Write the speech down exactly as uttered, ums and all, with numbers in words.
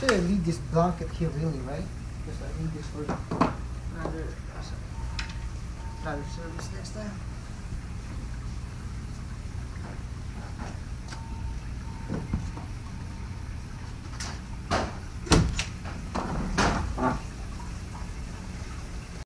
Actually, I leave this blanket here really, right? Because I need this for another, another service next time.